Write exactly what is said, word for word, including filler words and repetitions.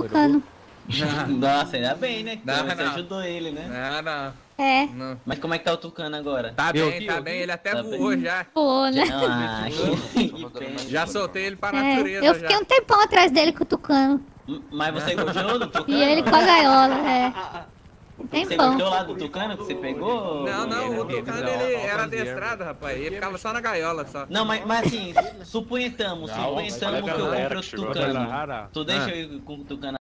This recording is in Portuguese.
tucano. Nossa, ainda bem, né? Que Não, você não. ajudou ele, né? Não, não. É, não. Mas como é que tá o tucano agora? Tá Eu bem, vi, tá eu bem. vi. Ele até Tá voou já. pô, né? Ah, que, que pena. Já soltei ele pra É, natureza eu fiquei já. um tempão atrás dele com o tucano. Mas você gostou do tucano? E ele com a gaiola, é. Um Você tempão. gostou lá do tucano que você pegou? Não, não, o Ele- tucano ele- ele ó, era fazer, adestrado, rapaz. Ele ficava só na gaiola só. Não, mas, mas assim, suponhamos, Não, suponhamos vai que eu galera compre o que chegou. tucano. Vai lá, Tu deixa eu ir com o tucano